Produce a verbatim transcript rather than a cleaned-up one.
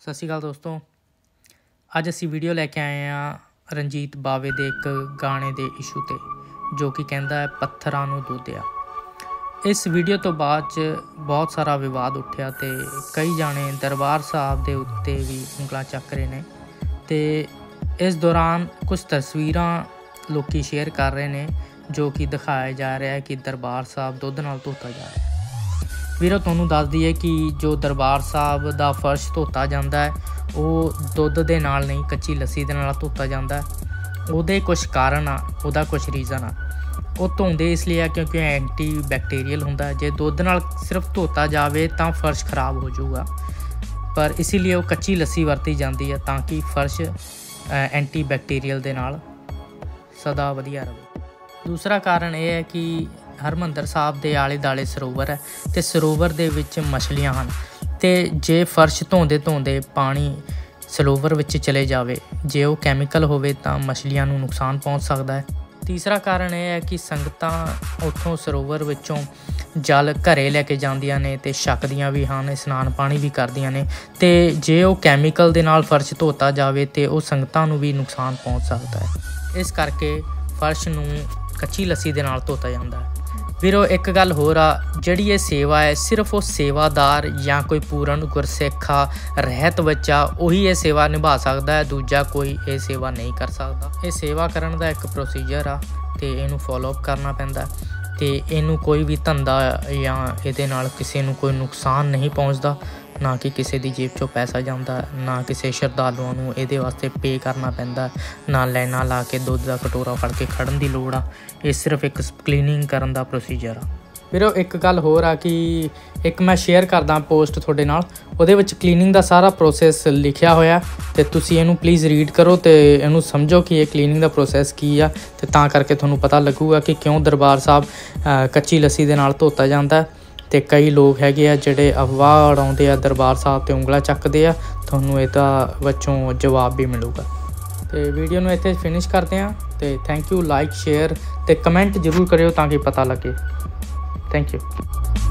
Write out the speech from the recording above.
ਸਤਿ ਸ਼੍ਰੀ ਅਕਾਲ ਦੋਸਤੋ, ਅੱਜ ਅਸੀਂ ਵੀਡੀਓ ਲੈ ਕੇ ਆਏ ਹਾਂ ਰਣਜੀਤ ਬਾਵੇ ਦੇ ਇੱਕ ਗਾਣੇ ਦੇ ਇਸ਼ੂ 'ਤੇ ਜੋ ਕਿ ਕਹਿੰਦਾ ਹੈ ਪੱਥਰਾਂ ਨੂੰ ਦੁੱਧਿਆ। ਇਸ ਵੀਡੀਓ ਤੋਂ ਬਾਅਦ 'ਚ ਬਹੁਤ ਸਾਰਾ ਵਿਵਾਦ ਉੱਠਿਆ ਅਤੇ ਕਈ ਜਾਣੇ ਦਰਬਾਰ ਸਾਹਿਬ ਦੇ ਉੱਤੇ ਵੀ ਉਂਗਲਾਂ ਚੱਕ ਰਹੇ ਨੇ ਅਤੇ ਇਸ ਦੌਰਾਨ ਕੁਝ ਤਸਵੀਰਾਂ ਲੋਕ ਸ਼ੇਅਰ ਕਰ ਰਹੇ ਨੇ ਜੋ ਕਿ ਦਿਖਾਇਆ ਜਾ ਰਿਹਾ ਹੈ ਕਿ ਦਰਬਾਰ ਸਾਹਿਬ ਦੁੱਧ ਨਾਲ ਧੋਤਾ ਜਾ ਰਿਹਾ ਹੈ। ਵੀਰੋ ਤੁਹਾਨੂੰ ਦੱਸ ਦਈਏ ਕਿ ਜੋ ਦਰਬਾਰ ਸਾਹਿਬ ਦਾ ਫਰਸ਼ ਧੋਤਾ ਜਾਂਦਾ ਹੈ ਉਹ ਦੁੱਧ ਦੇ ਨਾਲ ਨਹੀਂ, ਕੱਚੀ ਲੱਸੀ ਦੇ ਨਾਲ ਧੋਤਾ ਜਾਂਦਾ ਹੈ। ਉਹਦੇ ਕੁਛ ਕਾਰਨ ਆ, ਉਹਦਾ ਕੁਛ ਰੀਜ਼ਨ ਆ। ਉਹ ਧੋਂਦੇ ਇਸ ਲਈ ਆ ਕਿਉਂਕਿ ਐਂਟੀ ਬੈਕਟੀਰੀਅਲ ਹੁੰਦਾ। ਜੇ ਦੁੱਧ ਨਾਲ ਸਿਰਫ ਧੋਤਾ ਜਾਵੇ ਤਾਂ ਫਰਸ਼ ਖਰਾਬ ਹੋ ਜਾਊਗਾ, ਪਰ ਇਸ ਲਈ ਉਹ ਕੱਚੀ ਲੱਸੀ ਵਰਤੀ ਜਾਂਦੀ ਹੈ ਤਾਂ ਕਿ ਫਰਸ਼ ਐਂਟੀ ਬੈਕਟੀਰੀਅਲ ਦੇ ਨਾਲ ਸਦਾ ਵਧੀਆ ਰਹੇ। ਦੂਸਰਾ ਕਾਰਨ ਇਹ ਹੈ ਕਿ ਹਰਿਮੰਦਰ ਸਾਹਿਬ ਦੇ ਆਲੇ ਦੁਆਲੇ ਸਰੋਵਰ ਹੈ ਅਤੇ ਸਰੋਵਰ ਦੇ ਵਿੱਚ ਮਛਲੀਆਂ ਹਨ ਅਤੇ ਜੇ ਫਰਸ਼ ਧੋਂਦੇ ਧੋਂਦੇ ਪਾਣੀ ਸਰੋਵਰ ਵਿੱਚ ਚਲੇ ਜਾਵੇ, ਜੇ ਉਹ ਕੈਮੀਕਲ ਹੋਵੇ ਤਾਂ ਮਛਲੀਆਂ ਨੂੰ ਨੁਕਸਾਨ ਪਹੁੰਚ ਸਕਦਾ ਹੈ। ਤੀਸਰਾ ਕਾਰਨ ਇਹ ਹੈ ਕਿ ਸੰਗਤਾਂ ਉੱਥੋਂ ਸਰੋਵਰ ਵਿੱਚੋਂ ਜਲ ਘਰੇ ਲੈ ਕੇ ਜਾਂਦੀਆਂ ਨੇ ਅਤੇ ਛਕਦੀਆਂ ਵੀ ਹਨ, ਇਸ਼ਨਾਨ ਪਾਣੀ ਵੀ ਕਰਦੀਆਂ ਨੇ ਅਤੇ ਜੇ ਉਹ ਕੈਮੀਕਲ ਦੇ ਨਾਲ ਫਰਸ਼ ਧੋਤਾ ਜਾਵੇ ਤਾਂ ਉਹ ਸੰਗਤਾਂ ਨੂੰ ਵੀ ਨੁਕਸਾਨ ਪਹੁੰਚ ਸਕਦਾ ਹੈ। ਇਸ ਕਰਕੇ ਫਰਸ਼ ਨੂੰ ਕੱਚੀ ਲੱਸੀ ਦੇ ਨਾਲ ਧੋਤਾ ਜਾਂਦਾ ਹੈ। ਵੀਰੋ ਇੱਕ ਗੱਲ ਹੋਰ ਆ, ਜਿਹੜੀ ਇਹ ਸੇਵਾ ਹੈ ਸਿਰਫ ਉਹ ਸੇਵਾਦਾਰ ਜਾਂ ਕੋਈ ਪੂਰਨ ਗੁਰਸਿੱਖਾ ਰਹਿਤ ਬੱਚਾ ਉਹੀ ਇਹ ਸੇਵਾ ਨਿਭਾ ਸਕਦਾ ਹੈ, ਦੂਜਾ ਕੋਈ ਇਹ ਸੇਵਾ ਨਹੀਂ ਕਰ ਸਕਦਾ। ਇਹ ਸੇਵਾ ਕਰਨ ਦਾ ਇੱਕ ਪ੍ਰੋਸੀਜਰ ਆ ਅਤੇ ਇਹਨੂੰ ਫੋਲੋਅਪ ਕਰਨਾ ਪੈਂਦਾ ਅਤੇ ਇਹਨੂੰ ਕੋਈ ਵੀ ਧੰਦਾ ਜਾਂ ਇਹਦੇ ਨਾਲ ਕਿਸੇ ਨੂੰ ਕੋਈ ਨੁਕਸਾਨ ਨਹੀਂ ਪਹੁੰਚਦਾ, ਨਾ ਕਿ ਕਿਸੇ ਦੀ ਜੇਬ 'ਚੋਂ ਪੈਸਾ ਜਾਂਦਾ, ਨਾ ਕਿਸੇ ਸ਼ਰਧਾਲੂਆਂ ਨੂੰ ਇਹਦੇ ਵਾਸਤੇ ਪੇ ਕਰਨਾ ਪੈਂਦਾ, ਨਾ ਲਾਈਨਾਂ ਲਾ ਕੇ ਦੁੱਧ ਦਾ ਕਟੋਰਾ ਫੜ ਕੇ ਖੜਨ ਦੀ ਲੋੜ ਆ। ਇਹ ਸਿਰਫ ਇੱਕ ਕਲੀਨਿੰਗ ਕਰਨ ਦਾ ਪ੍ਰੋਸੀਜਰ ਆ। ਵੀਰੋ ਇੱਕ ਗੱਲ ਹੋਰ ਆ ਕਿ ਇੱਕ ਮੈਂ ਸ਼ੇਅਰ ਕਰਦਾ ਪੋਸਟ ਤੁਹਾਡੇ ਨਾਲ, ਉਹਦੇ ਵਿੱਚ ਕਲੀਨਿੰਗ ਦਾ ਸਾਰਾ ਪ੍ਰੋਸੈਸ ਲਿਖਿਆ ਹੋਇਆ ਅਤੇ ਤੁਸੀਂ ਇਹਨੂੰ ਪਲੀਜ਼ ਰੀਡ ਕਰੋ ਅਤੇ ਇਹਨੂੰ ਸਮਝੋ ਕਿ ਇਹ ਕਲੀਨਿੰਗ ਦਾ ਪ੍ਰੋਸੈਸ ਕੀ ਆ, ਅਤੇ ਤਾਂ ਕਰਕੇ ਤੁਹਾਨੂੰ ਪਤਾ ਲੱਗੂਗਾ ਕਿ ਕਿਉਂ ਦਰਬਾਰ ਸਾਹਿਬ ਕੱਚੀ ਲੱਸੀ ਦੇ ਨਾਲ ਧੋਤਾ ਜਾਂਦਾ। ਅਤੇ ਕਈ ਲੋਕ ਹੈਗੇ ਆ ਜਿਹੜੇ ਅਫਵਾਹ ਉਡਾਉਂਦੇ ਆ, ਦਰਬਾਰ ਸਾਹਿਬ 'ਤੇ ਉਂਗਲਾਂ ਚੱਕਦੇ ਆ, ਤੁਹਾਨੂੰ ਇਹਦਾ ਵਿੱਚੋਂ ਜਵਾਬ ਵੀ ਮਿਲੂਗਾ। ਅਤੇ ਵੀਡੀਓ ਨੂੰ ਇੱਥੇ ਫਿਨਿਸ਼ ਕਰਦੇ ਹਾਂ ਅਤੇ ਥੈਂਕ ਯੂ। ਲਾਈਕ ਸ਼ੇਅਰ ਅਤੇ ਕਮੈਂਟ ਜ਼ਰੂਰ ਕਰਿਓ ਤਾਂ ਕਿ ਪਤਾ ਲੱਗੇ। Thank you.